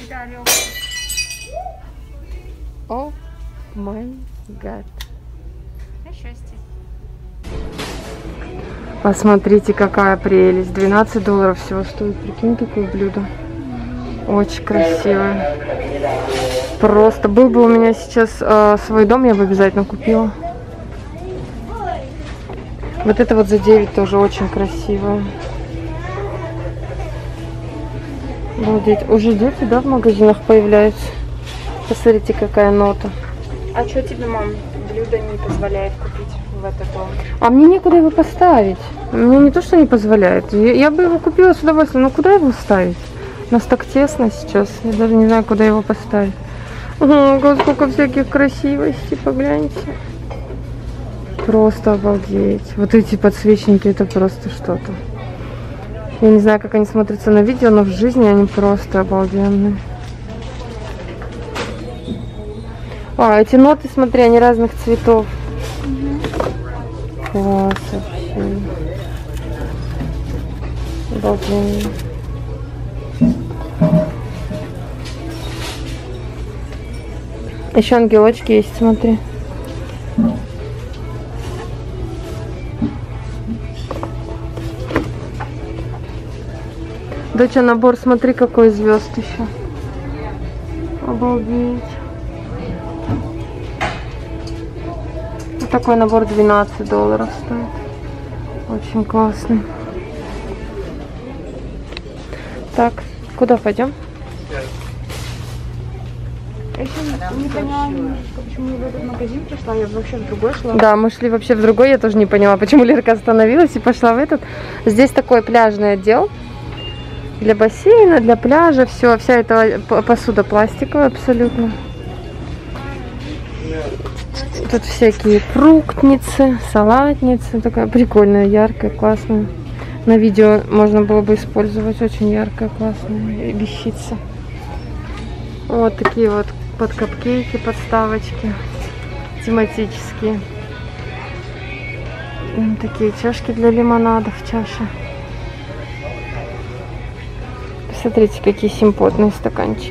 О май гад. Посмотрите, какая прелесть. $12 всего стоит. Прикинь, такое блюдо. Очень красивое. Просто был бы у меня сейчас свой дом, я бы обязательно купила. Вот это вот за 9 тоже очень красивое. Обалдеть. Уже дети, да, в магазинах появляются. Посмотрите, какая нота. А что тебе, мам, блюдо не позволяет купить в этот дом? А мне некуда его поставить. Мне не то, что не позволяет. Я бы его купила с удовольствием. Но куда его ставить? У нас так тесно сейчас. Я даже не знаю, куда его поставить. Ого, сколько всяких красивостей. Погляньте. Просто обалдеть. Вот эти подсвечники, это просто что-то. Я не знаю, как они смотрятся на видео, но в жизни они просто обалденные. А, эти ноты, смотри, они разных цветов. Класс вообще. Обалденно. Еще ангелочки есть, смотри. Доча, набор, смотри, какой звезд еще. Обалдеть. Вот такой набор $12 стоит. Очень классный. Так, куда пойдем? Я еще не поняла немножко, почему я в этот магазин пришла, я вообще в другой шла. Да, мы шли вообще в другой, я тоже не поняла, почему Лерка остановилась и пошла в этот. Здесь такой пляжный отдел. Для бассейна, для пляжа, все, вся эта посуда пластиковая абсолютно. Тут всякие фруктницы, салатницы, такая прикольная, яркая, классная. На видео можно было бы использовать, очень яркая, классная вещица. Вот такие вот под капкейки, подставочки тематические. Такие чашки для лимонадов, чаши. Смотрите, какие симпотные стаканчики.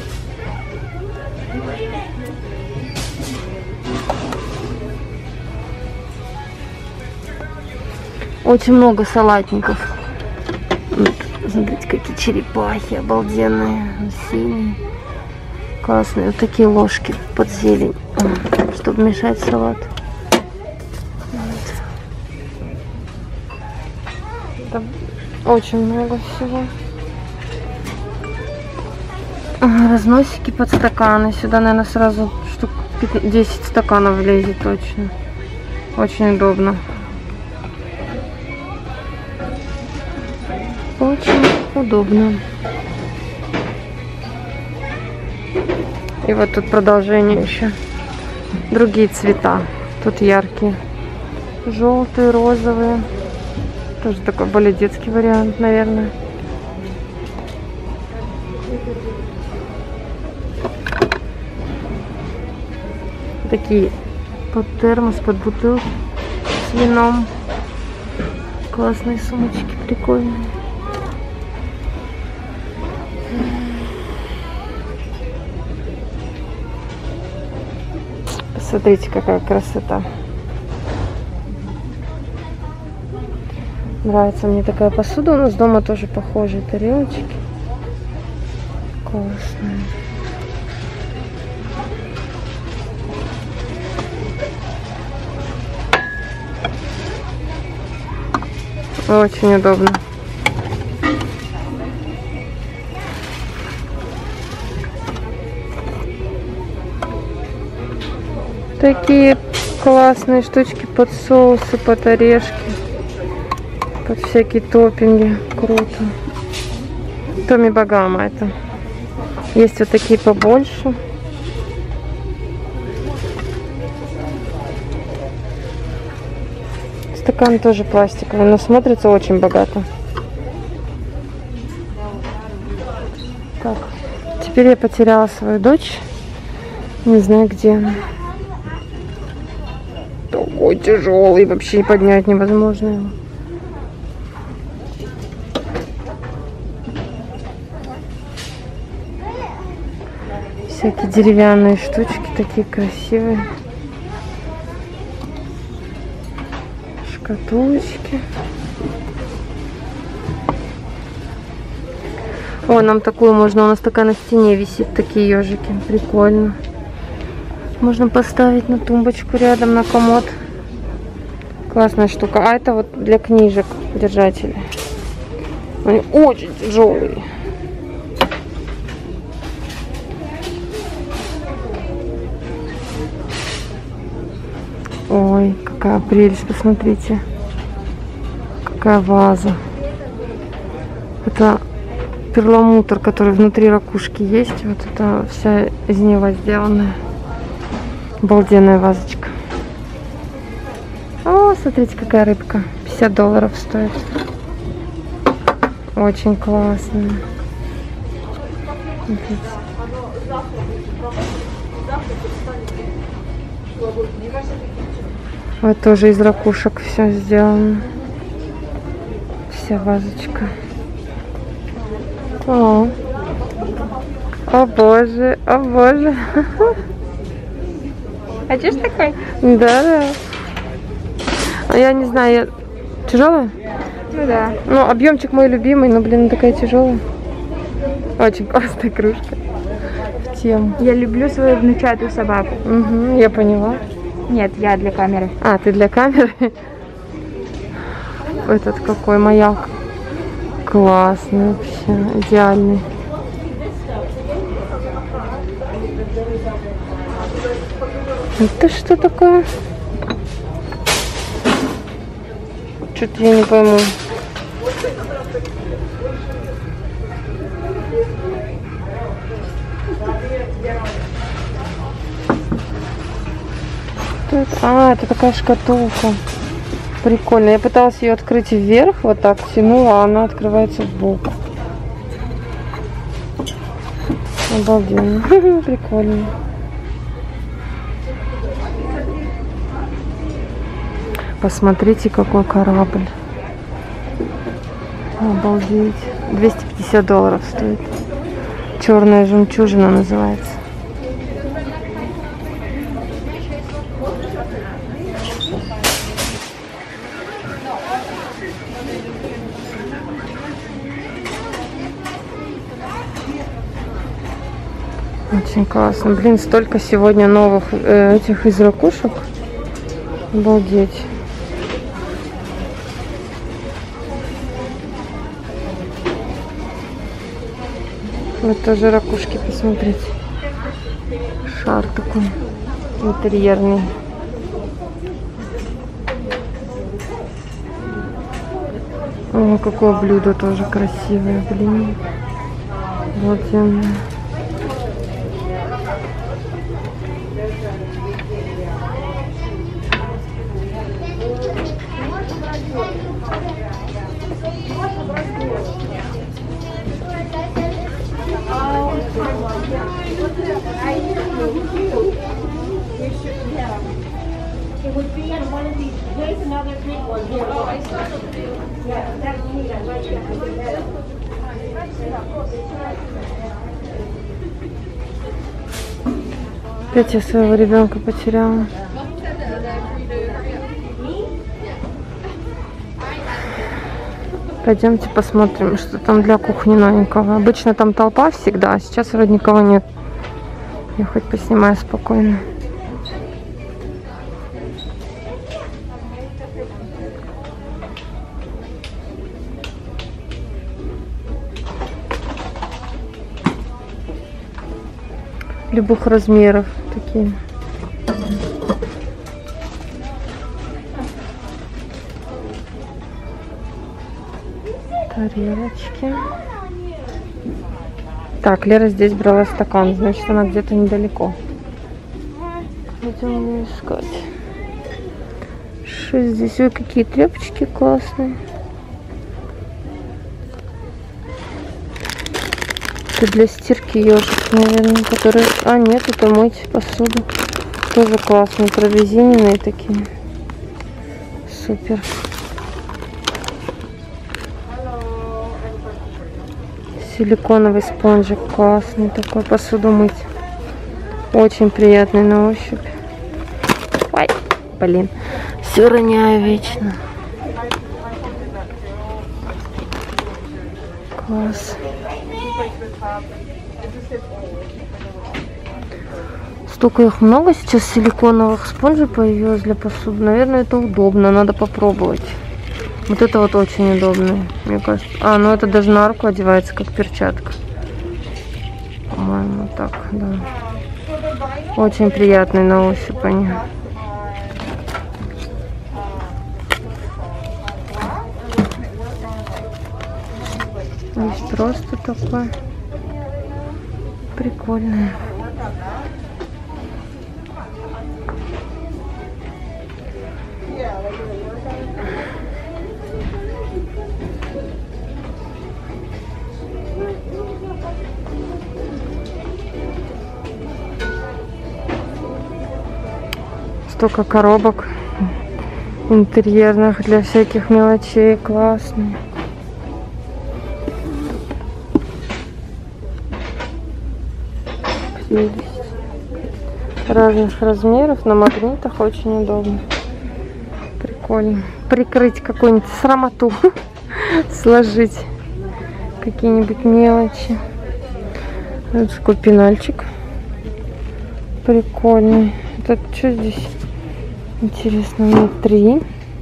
Очень много салатников. Вот, смотрите, какие черепахи обалденные, синие. Классные. Вот такие ложки под зелень, чтобы мешать салат. Вот. Там очень много всего. Разносики под стаканы. Сюда, наверное, сразу штук 10 стаканов влезет точно. Очень удобно. Очень удобно. И вот тут продолжение еще. Другие цвета. Тут яркие. Желтые, розовые. Тоже такой более детский вариант, наверное. Такие под термос, под бутылку с вином. Классные сумочки, прикольные. Посмотрите, какая красота. Нравится мне такая посуда. У нас дома тоже похожие тарелочки. Классные. Очень удобно. Такие классные штучки под соусы, под орешки, под всякие топпинги. Круто. Томми Багама это. Есть вот такие побольше. Стакан тоже пластиковый, но смотрится очень богато. Так, теперь я потеряла свою дочь. Не знаю, где она. Такой тяжелый, вообще поднять невозможно его. Всякие деревянные штучки, такие красивые. Шкатулочки. О, нам такую можно, у нас такая на стене висит, такие ежики. Прикольно. Можно поставить на тумбочку рядом, на комод. Классная штука. А это вот для книжек держатели. Они очень тяжелые. Ой, какая прелесть, посмотрите. Какая ваза. Это перламутр, который внутри ракушки есть. Вот это вся из него сделанная. Обалденная вазочка. О, смотрите, какая рыбка. $50 стоит. Очень классная. Смотрите. Вот тоже из ракушек все сделано. Вся вазочка. О боже, о боже. Хочешь такой? Да. А я не знаю, тяжелая? Ну да. Ну, объемчик мой любимый, но, блин, такая тяжелая. Очень классная кружка. В тему. Я люблю свою внучатую собаку. Угу, я поняла. Нет, я для камеры. А, ты для камеры? Этот какой маяк. Классный вообще, идеальный. Это что такое? Что-то я не пойму. А, это такая шкатулка. Прикольно. Я пыталась ее открыть вверх, вот так тянула, а она открывается сбоку. Обалденно. Прикольно. Посмотрите, какой корабль. Обалдеть. $250 стоит. Черная жемчужина называется. Очень классно. Блин, столько сегодня новых этих из ракушек. Обалдеть. Вот тоже ракушки, посмотрите. Шар такой интерьерный. О, какое блюдо тоже красивое, блин. Обалденное. It would be in one of these. Here's another big one here. Oh, I saw the big one. Yeah, that's neat. I like that. Опять я своего ребенка потеряла. Пойдемте посмотрим, что там для кухни новенького. Обычно там толпа всегда, а сейчас вроде никого нет. Я хоть поснимаю спокойно. Любых размеров такие. Тарелочки. Так, Лера здесь брала стакан, значит, она где-то недалеко. Идем ее искать. Что здесь? Ой, какие тряпочки классные. Это для стирки ежик, наверное, которые... А, нет, это мыть посуду. Тоже классные, прорезиненные такие. Супер. Силиконовый спонжик классный такой, посуду мыть. Очень приятный на ощупь. Ой, блин, все роняю вечно. Класс. Столько их много сейчас силиконовых спонжей появилось для посуды. Наверное, это удобно, надо попробовать. Вот это вот очень удобно, мне кажется. А, ну это даже на руку одевается, как перчатка. По-моему, так, да. Очень приятный на ощупь они. Есть просто такое прикольное. Столько коробок интерьерных для всяких мелочей, классные. Разных размеров, на магнитах, очень удобно. Прикольно. Прикрыть какую-нибудь срамоту, сложить какие-нибудь мелочи. Вот такой пенальчик прикольный. Это что здесь интересно внутри?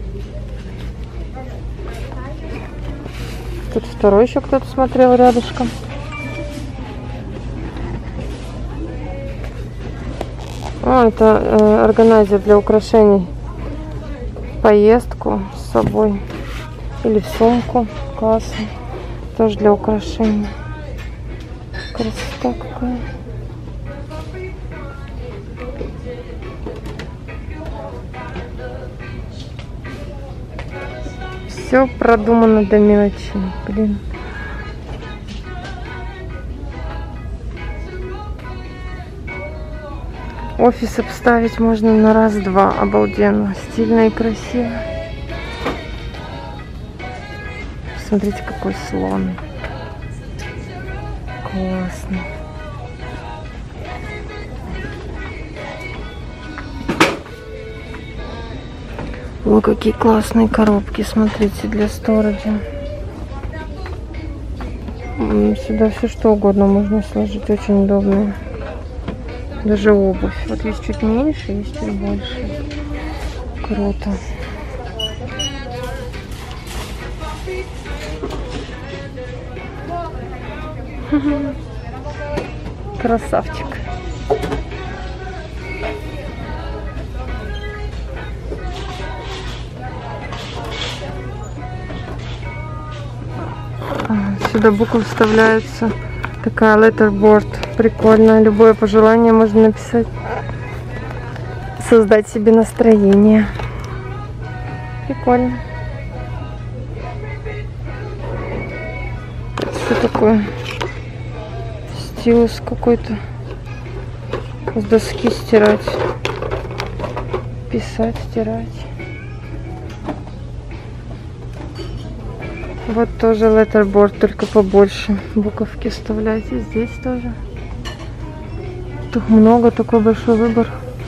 Тут второй еще кто-то смотрел рядышком. А, это органайзер для украшений. Поездку с собой или в сумку. Классно. Тоже для украшений. Красота какая. Все продумано до мелочи. Блин. Офис обставить можно на раз-два. Обалденно. Стильно и красиво. Смотрите, какой слон. Классно. Ой, какие классные коробки, смотрите, для сториджа. Сюда все что угодно можно сложить, очень удобно. Даже обувь. Вот есть чуть меньше, есть чуть больше. Круто. Красавчик. Сюда буквы вставляются. Такая letterboard. Прикольно. Любое пожелание можно написать. Создать себе настроение. Прикольно. Что такое? Стилус какой-то. С доски стирать. Писать, стирать. Вот тоже letterboard, только побольше. Буковки вставляйте. Здесь тоже. Тут много, такой большой выбор.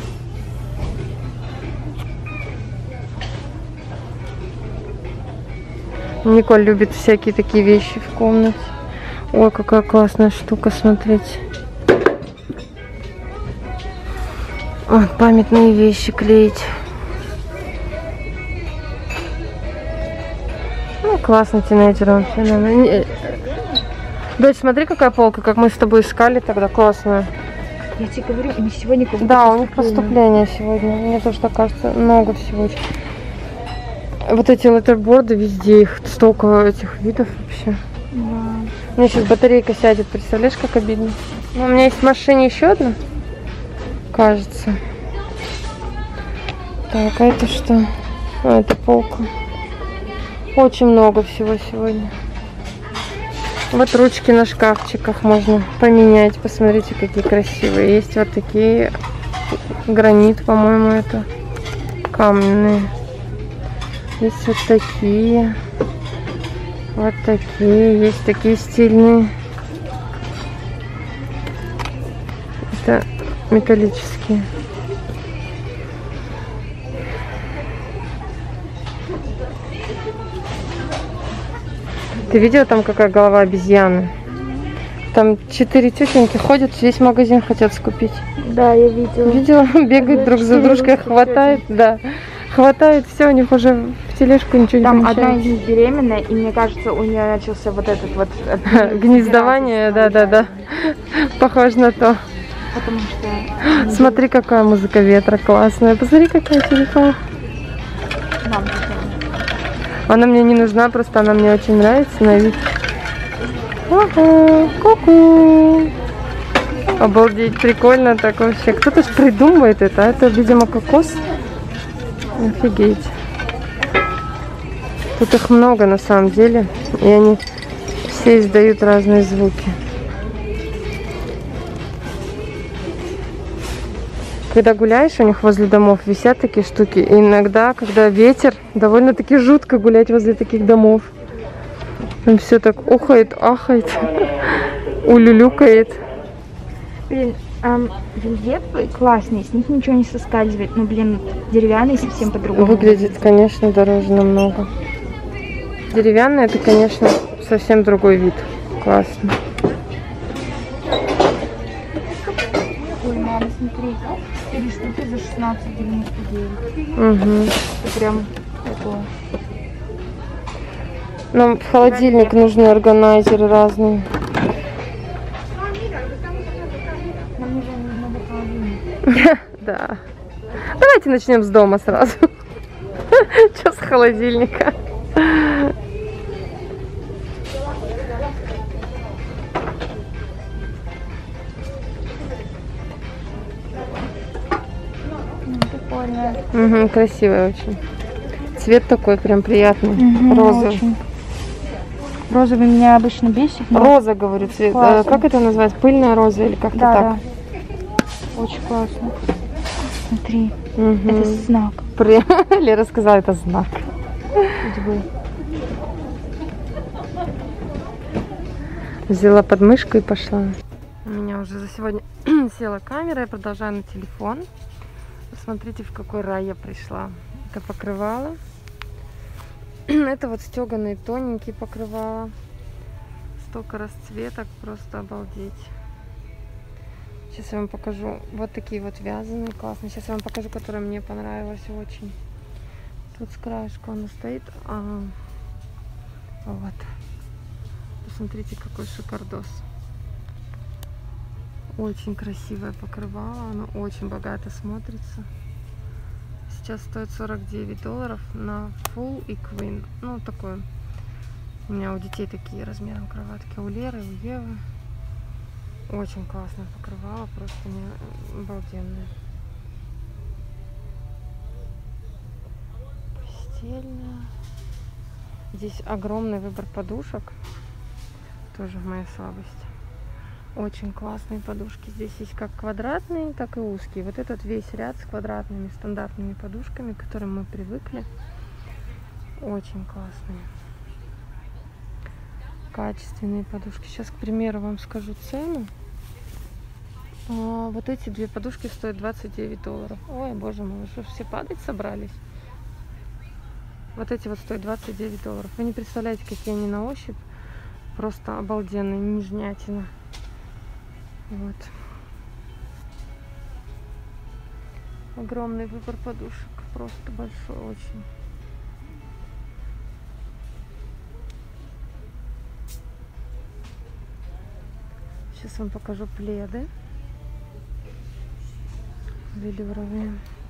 Николь любит всякие такие вещи в комнате. Ой, какая классная штука, смотрите. Ой, памятные вещи клеить. Ну, классно тинейджерам вообще. Дочь, смотри, какая полка, как мы с тобой искали тогда, классная. Я тебе говорю, у них сегодня как Да, у них поступление сегодня. Мне тоже так кажется, много всего. Вот эти letterboards, везде их столько этих видов вообще. Да. У меня сейчас батарейка сядет, представляешь, как обидно. Ну, у меня есть в машине еще одна, кажется. Так, а это что? А, это полка. Очень много всего сегодня. Вот ручки на шкафчиках можно поменять. Посмотрите, какие красивые. Есть вот такие. Гранит, по-моему, это каменные. Есть вот такие. Вот такие. Есть такие стильные. Это металлические. Ты видела там какая голова обезьяны? Там 4 тетеньки ходят, весь магазин хотят скупить. Да, я видела. Видела? Бегают друг за дружкой, хватает, да. Хватает, все, у них уже в тележку ничего не Там помещается. одна из них беременная, и мне кажется, у нее начался вот этот вот... Гнездование, да. Похоже на то. Потому что... Смотри, какая музыка ветра классная. Посмотри, какая телефон. Мам, Она мне не нужна, просто она мне очень нравится на вид. Ага, ку-ку. Обалдеть, прикольно так вообще. Кто-то ж придумывает это. Это, видимо, кокос. Офигеть. Тут их много на самом деле. И они все издают разные звуки. Когда гуляешь, у них возле домов висят такие штуки. И иногда, когда ветер, довольно-таки жутко гулять возле таких домов. Там все так ухает, ахает, улюлюкает. Блин, рельефы классные, с них ничего не соскальзывает. Но, блин, деревянные совсем по-другому. Выглядит, конечно, дороже намного. Деревянный — это, конечно, совсем другой вид. Классно. Ой, мама, смотри, 4 штуки за 16,99. Угу. Это прям такое. Нам в холодильник нужны органайзеры разные. Нам уже надо холодильник. Да. Давайте начнем с дома сразу. Что с холодильника? Прикольно. Угу, красивая очень. Цвет такой прям приятный. Розовый. Очень. Розовый меня обычно бесит. Но... Роза, говорю, цвет. Классно. Как это называется? Пыльная роза или как-то Да, так? да. Очень классно. Смотри, Угу. это знак Лера сказала, это знак. судьбы. Взяла подмышку и пошла. У меня уже за сегодня села камера, я продолжаю на телефон. Посмотрите, в какой рай я пришла. Это покрывало. Это вот стеганые тоненькие покрывала. Столько расцветок, просто обалдеть. Сейчас я вам покажу. Вот такие вот вязаные, классные. Сейчас я вам покажу, которая мне понравилась очень. Тут с краешку она стоит. Вот. Посмотрите, какой шикардос. Очень красивое покрывало. Оно очень богато смотрится. Сейчас стоит $49 на Full и Queen. Ну, такое. У меня у детей такие размером кроватки. У Леры, у Евы. Очень классное покрывало. Просто не обалденное. Постельное. Здесь огромный выбор подушек. Тоже моя слабость. Очень классные подушки. Здесь есть как квадратные, так и узкие. Вот этот весь ряд с квадратными стандартными подушками, к которым мы привыкли. Очень классные. Качественные подушки. Сейчас, к примеру, вам скажу цену. Вот эти две подушки стоят $29. Ой, боже мой, вы что, все падать собрались? Вот эти вот стоят $29. Вы не представляете, какие они на ощупь. Просто обалденные, нежнятина. Вот. Огромный выбор подушек. Просто большой очень. Сейчас вам покажу пледы. Велюровые.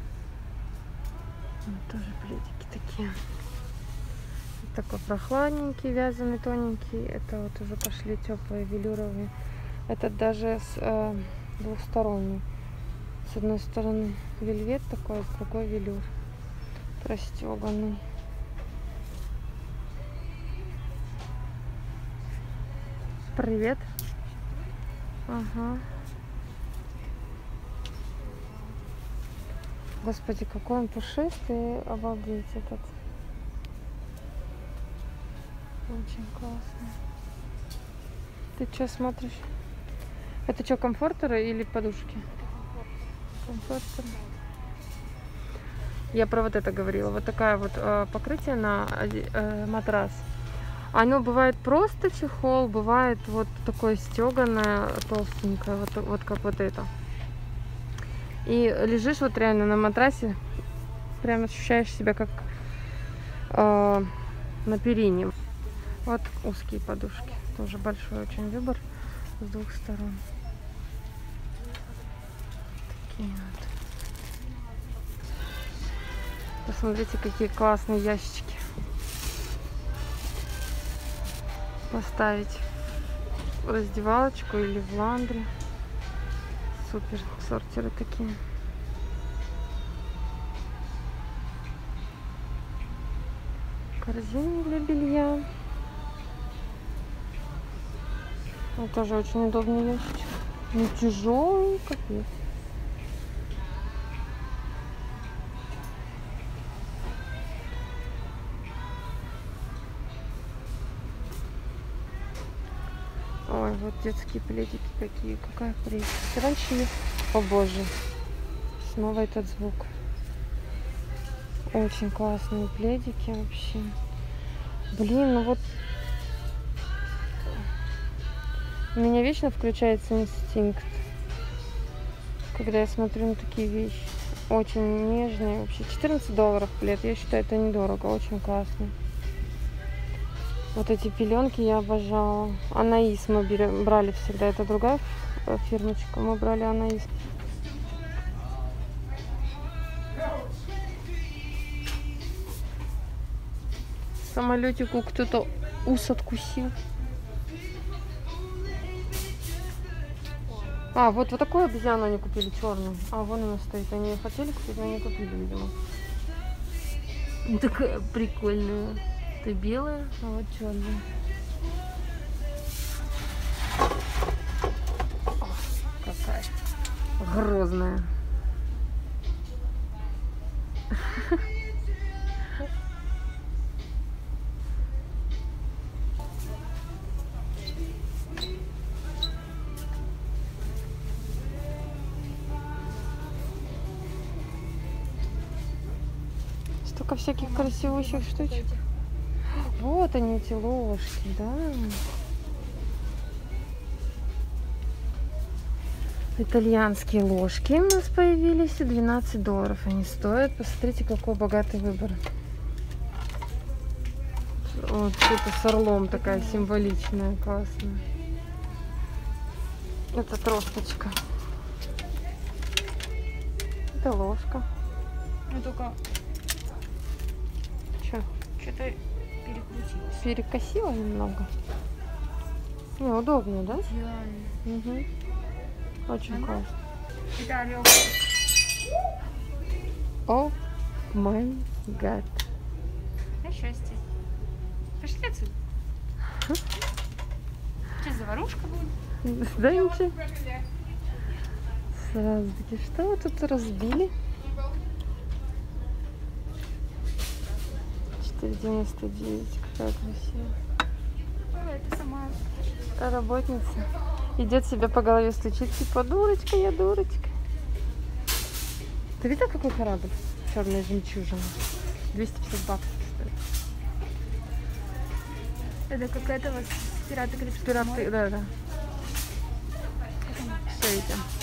Вот тоже пледики такие. Вот такой прохладненький, вязаный, тоненький. Это вот уже пошли теплые велюровые. Этот даже с двухсторонний. С одной стороны вельвет такой, с другой велюр. Расстеганный. Привет. Ага. Господи, какой он пушистый. Обалдеть этот. Очень классно. Ты что смотришь? Это что, комфортеры или подушки? Комфортер. Я про вот это говорила. Вот такая вот покрытие на матрас. Оно бывает просто чехол, бывает вот такое стеганое, толстенькое, вот как вот это. И лежишь вот реально на матрасе, прям ощущаешь себя как на перине. Вот узкие подушки, тоже большой очень выбор с двух сторон. Такие вот. Посмотрите, какие классные ящички. Поставить в раздевалочку или в ландри. Супер сортеры такие. Корзины для белья. Вот тоже очень удобный ящичек. Не тяжелый, капец. Ой, вот детские пледики какие. Какая прелесть. Раньше... О боже. Снова этот звук. Очень классные пледики вообще. Блин, ну вот... У меня вечно включается инстинкт, когда я смотрю на такие вещи. Очень нежные. Вообще $14 плед. Я считаю, это недорого. Очень классно. Вот эти пеленки я обожала. Анаис мы брали всегда. Это другая фирмочка. Мы брали Анаис. Самолетику кто-то ус откусил. А, вот такую обезьяну они купили, черную. А, вон она стоит. Они ее хотели купить, но не купили, видимо. Такая прикольная. Это белая, а вот черная. О, какая грозная. Столько всяких красивых штучек. Вот они, эти ложки, да. Итальянские ложки у нас появились. $12 они стоят. Посмотрите, какой богатый выбор. Вот это с орлом такая символичная, классная. Это тросточка. Это ложка. Ну только Че? что-то перекрутилось. Перекосила немного. Не, удобно, да? Идеально. Угу. Очень классно. Это орел. О май гад. На счастье. Пошли отсюда. Сейчас заварушка будет. Да ничего. Сразу таки, что вы тут разбили? 4,99. Какая красивая. Это сама. Работница. Идет себя по голове стучит, типа, дурочка, я дурочка. Ты видел, какой корабль? Черная жемчужина. $250 стоит. Это какая-то вот пираты Карибского Пираты, моря. да. Все идем.